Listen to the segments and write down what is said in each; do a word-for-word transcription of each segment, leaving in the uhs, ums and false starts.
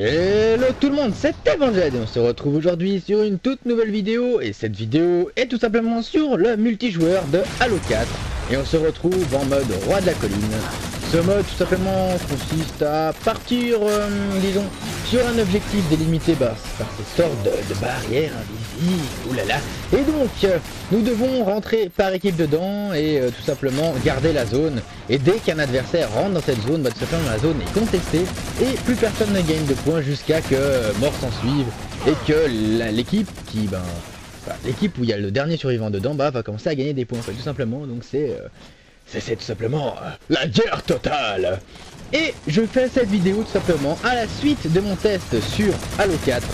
Hello tout le monde, c'est Evangel et on se retrouve aujourd'hui sur une toute nouvelle vidéo. Et cette vidéo est tout simplement sur le multijoueur de Halo quatre. Et on se retrouve en mode roi de la colline. Ce mode tout simplement consiste à partir, euh, disons, sur un objectif délimité bah, par ces sortes de, de barrières invisibles, oulala. Et donc, euh, nous devons rentrer par équipe dedans et euh, tout simplement garder la zone. Et dès qu'un adversaire rentre dans cette zone, bah, tout simplement la zone est contestée et plus personne ne gagne de points jusqu'à que euh, mort s'en suive et que l'équipe qui, ben, bah, l'équipe où il y a le dernier survivant dedans, bah, va commencer à gagner des points, en fait, tout simplement. Donc c'est euh, c'est tout simplement euh, la guerre totale. Et je fais cette vidéo tout simplement à la suite de mon test sur Halo quatre.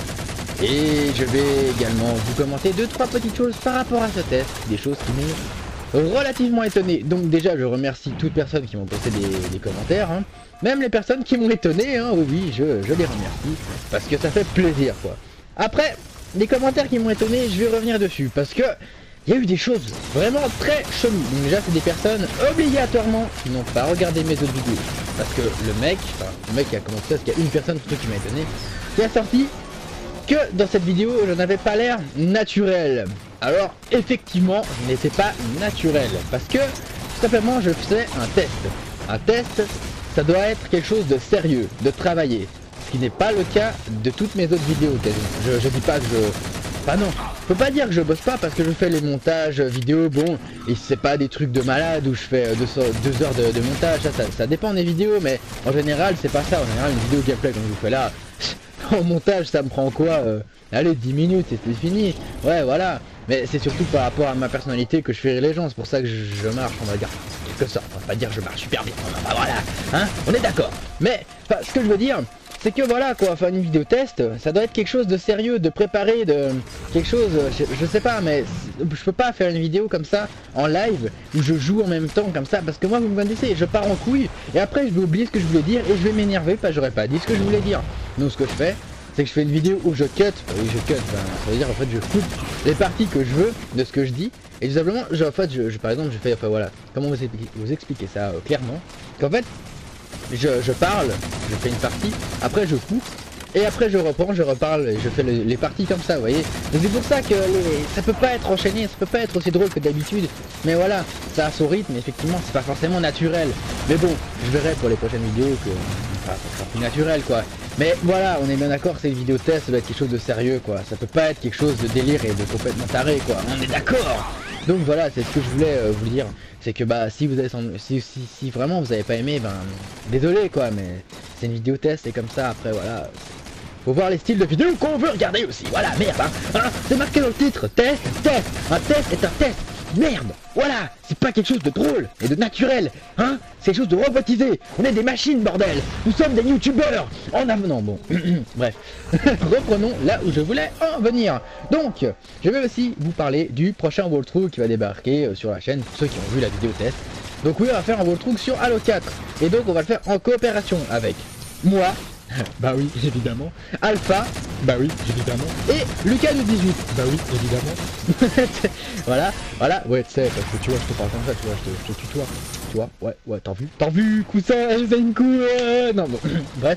Et je vais également vous commenter deux trois petites choses par rapport à ce test, des choses qui m'ont relativement étonné. Donc déjà je remercie toutes personnes qui m'ont posté des, des commentaires, hein. Même les personnes qui m'ont étonné, hein. Oui, oui, je, je les remercie, parce que ça fait plaisir quoi. Après, les commentaires qui m'ont étonné, je vais revenir dessus, parce que il y a eu des choses vraiment très cheloues. Donc déjà c'est des personnes obligatoirement qui n'ont pas regardé mes autres vidéos. Parce que le mec, enfin le mec qui a commencé, parce qu'il y a une personne surtout qui m'a étonné, qui a sorti que dans cette vidéo je n'avais pas l'air naturel. Alors effectivement je n'étais pas naturel. Parce que tout simplement je faisais un test. Un test ça doit être quelque chose de sérieux, de travailler. Ce qui n'est pas le cas de toutes mes autres vidéos quasiment. Je, je dis pas que je... Bah non, je peux pas dire que je bosse pas parce que je fais les montages vidéo, bon, et c'est pas des trucs de malade où je fais deux, deux heures de, de montage, ça, ça, ça dépend des vidéos, mais en général c'est pas ça. En général une vidéo gameplay comme je vous fais là, en montage ça me prend quoi euh, allez dix minutes et c'est fini, ouais voilà. Mais c'est surtout par rapport à ma personnalité que je fais rire les gens, c'est pour ça que je, je marche, on va dire, quelque sorte, on va pas dire que je marche super bien, bah voilà, hein, on est d'accord. Mais, enfin, ce que je veux dire, c'est que voilà quoi, faire une vidéo test, ça doit être quelque chose de sérieux, de préparé, de quelque chose, je, je sais pas, mais je peux pas faire une vidéo comme ça en live où je joue en même temps comme ça, parce que moi vous me connaissez, je pars en couille et après je vais oublier ce que je voulais dire et je vais m'énerver parce que j'aurais pas dit ce que je voulais dire. Donc ce que je fais, c'est que je fais une vidéo où je cut, oui je cut, ben, ça veut dire en fait je coupe les parties que je veux de ce que je dis et tout simplement, je, en fait, je, je, par exemple je fais, enfin voilà, comment vous expliquer, vous expliquer ça euh, clairement, qu'en fait Je, je parle, je fais une partie, après je coupe, et après je reprends, je reparle, et je fais le, les parties comme ça, vous voyez. Donc c'est pour ça que les, ça peut pas être enchaîné, ça peut pas être aussi drôle que d'habitude, mais voilà, ça a son rythme, effectivement, c'est pas forcément naturel. Mais bon, je verrai pour les prochaines vidéos que enfin, ça sera plus naturel, quoi. Mais voilà, on est bien d'accord, c'est une vidéo test, ça doit être quelque chose de sérieux, quoi. Ça peut pas être quelque chose de délire et de complètement taré, quoi. On est d'accord. Donc voilà, c'est ce que je voulais euh, vous dire, c'est que bah si vous avez si, si, si vraiment vous avez pas aimé, ben désolé quoi, mais c'est une vidéo test et comme ça après voilà, faut voir les styles de vidéos qu'on veut regarder aussi, voilà merde hein, hein c'est marqué dans le titre, test, test, un test est un test, merde, voilà, c'est pas quelque chose de drôle et de naturel, hein, c'est quelque chose de robotisé, on est des machines bordel, nous sommes des youtubeurs, en avenant, bon, bref, reprenons là où je voulais en venir. Donc, je vais aussi vous parler du prochain walkthrough qui va débarquer sur la chaîne, pour ceux qui ont vu la vidéo test. Donc oui, on va faire un walkthrough sur Halo quatre, et donc on va le faire en coopération avec moi, bah oui, évidemment, Alpha, bah oui, évidemment, et Lucas de dix-huit, bah oui, évidemment. Voilà, voilà, ouais, tu sais, parce que tu vois, je te parle comme ça, tu vois, je te, je te tutoie, tu vois, ouais, ouais, t'as vu, t'as vu, coussin, je fais une couille, euh... non, bon, bref.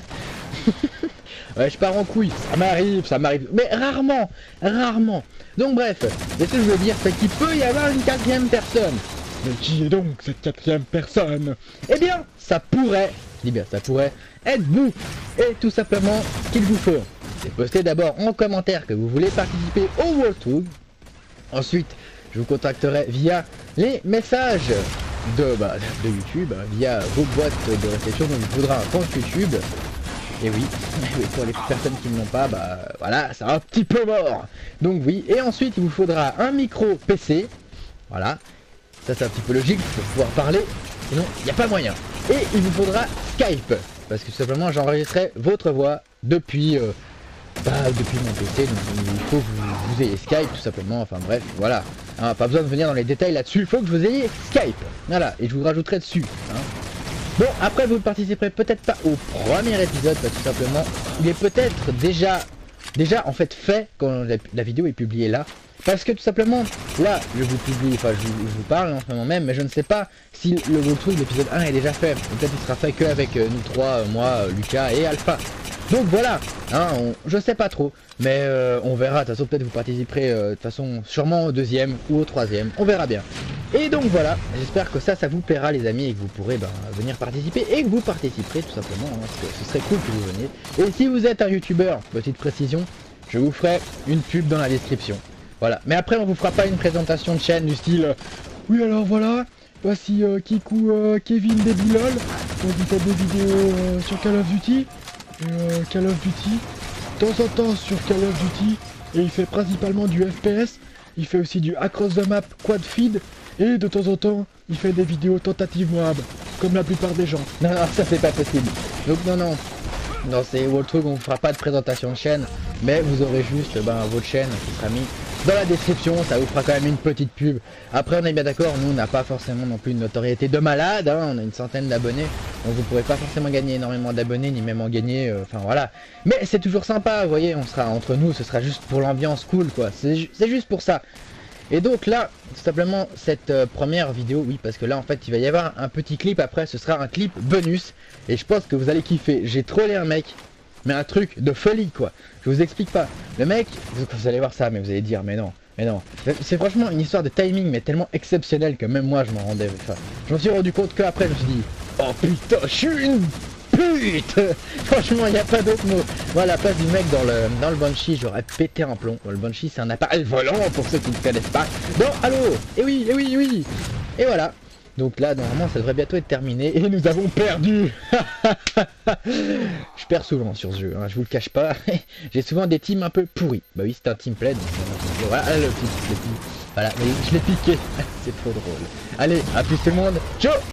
Ouais, je pars en couille, ça m'arrive, ça m'arrive, mais rarement, rarement. Donc bref, et ce que je veux dire, c'est qu'il peut y avoir une quatrième personne. Mais qui est donc cette quatrième personne? Eh bien, ça pourrait, je dis bien, ça pourrait être vous. Et tout simplement, ce qu'il vous faut, c'est poster d'abord en commentaire que vous voulez participer au walkthrough. Ensuite, je vous contacterai via les messages de, bah, de YouTube, via vos boîtes de réception, donc il vous faudra un compte YouTube. Et oui, pour les personnes qui ne l'ont pas, bah voilà, c'est un petit peu mort. Donc oui, et ensuite il vous faudra un micro P C. Voilà, ça c'est un petit peu logique pour pouvoir parler, sinon il n'y a pas moyen. Et il vous faudra Skype, parce que tout simplement j'enregistrerai votre voix depuis, euh, bah, depuis mon P C. Donc il faut que vous, vous ayez Skype tout simplement, enfin bref, voilà. Hein, pas besoin de venir dans les détails là-dessus, il faut que vous ayez Skype. Voilà, et je vous rajouterai dessus. Hein. Bon, après vous ne participerez peut-être pas au premier épisode parce que tout simplement il est peut-être déjà déjà en fait fait quand la, la vidéo est publiée là, parce que tout simplement là je vous publie, enfin je, je vous parle en ce moment même, mais je ne sais pas si le walkthrough de l'épisode un est déjà fait. Peut-être il sera fait que avec euh, nous trois, euh, moi, euh, Lucas et Alpha. Donc voilà, hein, on, je sais pas trop, mais euh, on verra. De toute façon, peut-être vous participerez euh, de toute façon sûrement au deuxième ou au troisième, on verra bien. Et donc voilà, j'espère que ça, ça vous plaira les amis et que vous pourrez ben, venir participer et que vous participerez tout simplement, hein, parce que ce serait cool que vous veniez. Et si vous êtes un youtubeur, petite précision, je vous ferai une pub dans la description. Voilà, mais après on vous fera pas une présentation de chaîne du style euh, oui alors voilà, voici euh, Kikou euh, Kevin Debilol, donc il fait des vidéos euh, sur Call of Duty, euh, Call of Duty, de temps en temps sur Call of Duty, et il fait principalement du F P S, il fait aussi du Across the Map Quad Feed, et de temps en temps il fait des vidéos tentatives Moab, comme la plupart des gens. Non non, ça c'est pas possible, donc non non, non c'est autre truc, on ne fera pas de présentation de chaîne, mais vous aurez juste ben, votre chaîne qui sera mise dans la description, ça vous fera quand même une petite pub. Après on est bien d'accord, nous on n'a pas forcément non plus une notoriété de malade, hein, on a une centaine d'abonnés, donc vous pourrez pas forcément gagner énormément d'abonnés, ni même en gagner, euh, enfin voilà. Mais c'est toujours sympa, vous voyez, on sera entre nous, ce sera juste pour l'ambiance cool quoi, c'est juste pour ça. Et donc là, tout simplement cette euh, première vidéo, oui parce que là en fait il va y avoir un petit clip, après ce sera un clip bonus, et je pense que vous allez kiffer. J'ai trollé un mec, mais un truc de folie quoi, je vous explique pas. Le mec, vous, vous allez voir ça, mais vous allez dire mais non, mais non. C'est franchement une histoire de timing mais tellement exceptionnelle que même moi je m'en rendais, enfin, je m'en suis rendu compte que après je me suis dit oh putain je suis une pute. Franchement il n'y a pas d'autre mot. Moi à la place du mec dans le dans le Banshee j'aurais pété un plomb. Le Banshee c'est un appareil volant pour ceux qui ne connaissent pas. Bon allô, et oui, et oui, et oui. Et voilà. Donc là normalement ça devrait bientôt être terminé et nous avons perdu. Je perds souvent sur ce jeu, hein, je vous le cache pas. J'ai souvent des teams un peu pourris. Bah oui c'est un team play donc voilà le petit, le petit. Voilà, mais je l'ai piqué. C'est trop drôle. Allez, à plus tout le monde. Ciao.